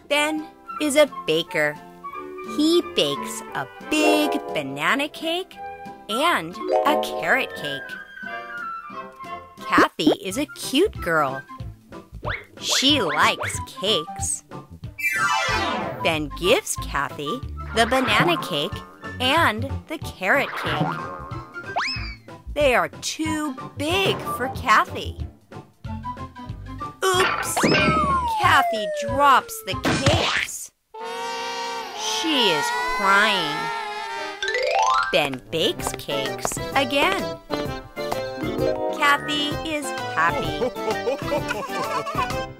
Ben is a baker. He bakes a big banana cake and a carrot cake. Kathy is a cute girl. She likes cakes. Ben gives Kathy the banana cake and the carrot cake. They are too big for Kathy. Oops! Kathy drops the cakes. She is crying. Ben bakes cakes again. Kathy is happy.